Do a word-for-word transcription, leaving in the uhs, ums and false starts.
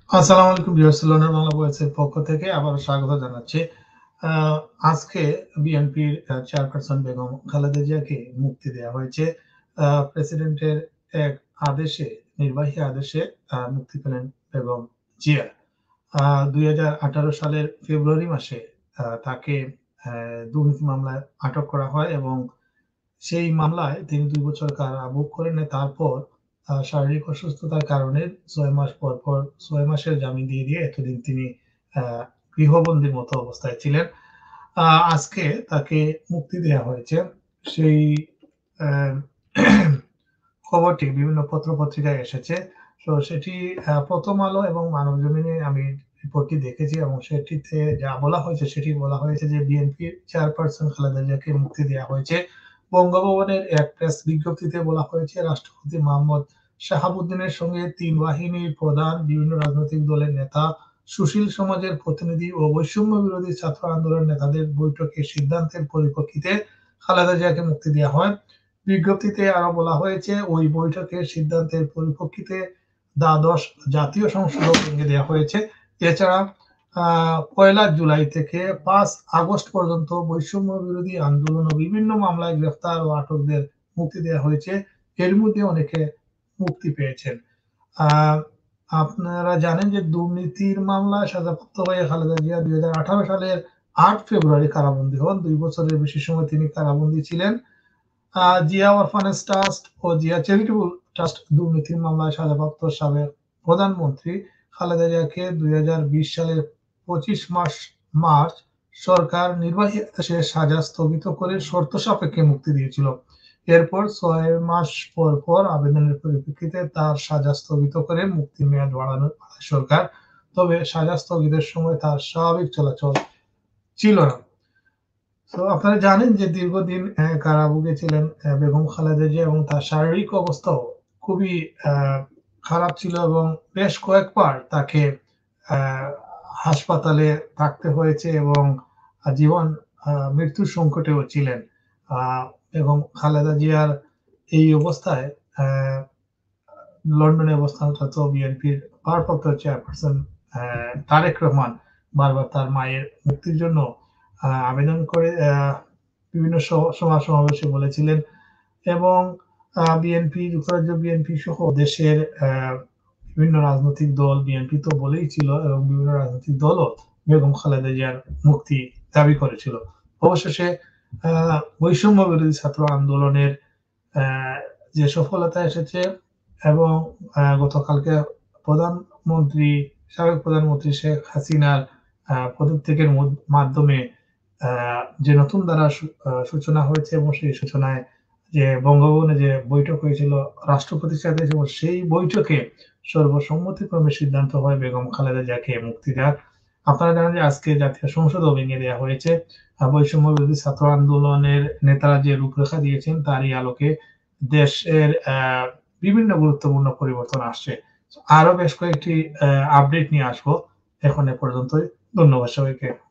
আসসালামু আলাইকুম viewers, London Bangla ভয়েসের পক্ষ থেকে আবারও স্বাগত জানাচ্ছি। আহ, আজকে বিএনপির চেয়ারপারসন বেগম খালেদা জিয়াকে মুক্তি দেওয়া হয়েছে। আহ, প্রেসিডেন্টের এক আদেশে, নির্বাহী আদেশে আহ, মুক্তি পেলেন বেগম জিয়া। আহ, দুই হাজার আঠারো সালের ফেব্রুয়ারি মাসে আহ, তাকে আহ, দুর্নীতি মামলায় আটক করা হয় এবং সেই মামলায় তিনি দুই বছর কারাভোগ করেন। তারপর আহ, শারীরিক অসুস্থতার কারণে ছয় মাস পর পর ছয় মাসের জামিন দিয়ে দিয়ে এতদিন তিনি আহ, গৃহবন্দির মতো অবস্থায় ছিলেন। আহ, আজকে তাকে মুক্তি দেওয়া হয়েছে। সেই আহ, খবরটি বিভিন্ন পত্র পত্রিকায় এসেছে। তো সেটি আহ, প্রথম আলো এবং মানবজমিনে আমি রিপোর্টটি দেখেছি এবং সেটিতে যা বলা হয়েছে সেটি বলা হয়েছে যে বিএনপি চেয়ারপারসন খালেদা জিয়াকে মুক্তি দেওয়া হয়েছে। বঙ্গভবনের এক প্রেস বিজ্ঞপ্তিতে বলা হয়েছে, রাষ্ট্রপতি মোহাম্মদ শাহাবুদ্দিনের সঙ্গে তিন বাহিনীর প্রধান, বিভিন্ন রাজনৈতিক দলের নেতা, সুশীল সমাজের প্রতিনিধি ও বৈষম্য বিরোধী ছাত্র আন্দোলন নেতাদের বৈঠকে সিদ্ধান্তের পরিপ্রেক্ষিতে খালেদা জিয়াকে মুক্তি দেওয়া হয়। বিজ্ঞপ্তিতে আরো বলা হয়েছে, ওই বৈঠকের সিদ্ধান্তের পরিপ্রেক্ষিতে দ্বাদশ জাতীয় সংসদও ভেঙে দেওয়া হয়েছে। এছাড়া আহ পয়লা জুলাই থেকে পাঁচ আগস্ট পর্যন্ত বৈষম্য বিরোধী আন্দোলন ও বিভিন্ন মামলায় গ্রেফতার ও আটকদের মুক্তি দেওয়া হয়েছে। এর মধ্যে অনেকে মুক্তি পেয়েছেন। আহ আপনারা জানেন যে দুর্নীতির মামলায় সাজাপ্রাপ্ত হয়ে খালেদা জিয়া দুই হাজার আঠারো সালের আট ফেব্রুয়ারি কারাবন্দী হন। দুই বছরের বেশি সময় তিনি কারাবন্দী ছিলেন। আহ, জিয়া অরফানেজ ট্রাস্ট ও জিয়া চ্যারিটেবল ট্রাস্ট দুর্নীতির মামলায় সাজাপ্রাপ্ত সাবেক প্রধানমন্ত্রী খালেদা জিয়াকে দুই হাজার বিশ সালের পঁচিশ মার্চ মার্চ সরকার নির্বাহী আদেশে সাজা স্থগিত করে শর্ত সাপেক্ষে মুক্তি দিয়েছিল। এরপর ছয় মাস পর পর আবেদনের পরিপ্রেক্ষিতে তার সাজা স্থগিত করে মুক্তির মেয়াদ বাড়ানো হয় সরকার। তবে সাজা স্থগিতের সময় তার স্বাভাবিক চলাচল ছিল না। তো আপনারা জানেন যে দীর্ঘদিন আহ, কারাভোগে ছিলেন আহ, বেগম খালেদা জিয়া এবং তার শারীরিক অবস্থাও খুবই আহ, খারাপ ছিল এবং বেশ কয়েকবার তাকে আহ, হাসপাতালে থাকতে হয়েছে এবং জীবন আহ, মৃত্যুর সংকটেও ছিলেন। আহ, বেগম খালেদা জিয়ার এই অবস্থায় আহ, লন্ডনে অবস্থানরত বিএনপির ভারপ্রাপ্ত চেয়ারপারসন আহ, তারেক রহমান বারবার তার মায়ের মুক্তির জন্য আহ, আবেদন করে আহ, বিভিন্ন সভা সভা সমাবেশে বলেছিলেন এবং বিএনপি, যুক্তরাজ্য বিএনপি সহ দেশের আহ, বিভিন্ন রাজনৈতিক দল, বিএনপি তো বলেই ছিল এবং বিভিন্ন রাজনৈতিক দলও বেগম খালেদা জিয়ার মুক্তি দাবি করেছিল। অবশেষে আহ, বৈষম্য বিরোধী ছাত্র আন্দোলনের আহ, যে সফলতা এসেছে এবং আহ, গতকালকে প্রধানমন্ত্রী, সাবেক প্রধানমন্ত্রী শেখ হাসিনার আহ, পদত্যাগের মধ্য- মাধ্যমে আহ, যে নতুন ধারা সূ- আহ, সূচনা হয়েছে এবং সেই সূচনায় যে বঙ্গভবনে যে বৈঠক হয়েছিল রাষ্ট্রপতির সাথে, এবং সেই বৈঠকে সর্বসম্মতিক্রমে সিদ্ধান্ত হয় বেগম খালেদা জিয়াকে মুক্তি দেওয়ার। আপনারা জানেন যে আজকে জাতীয় সংসদও ভেঙে দেওয়া হয়েছে। আহ, বৈষম্য বিরোধী ছাত্র আন্দোলনের নেতারা যে রূপরেখা দিয়েছেন তারই আলোকে দেশের আহ, বিভিন্ন গুরুত্বপূর্ণ পরিবর্তন আসছে। আরো বেশ কয়েকটি আপডেট নিয়ে আসবো। এখন এ পর্যন্তই। ধন্যবাদ সবাইকে।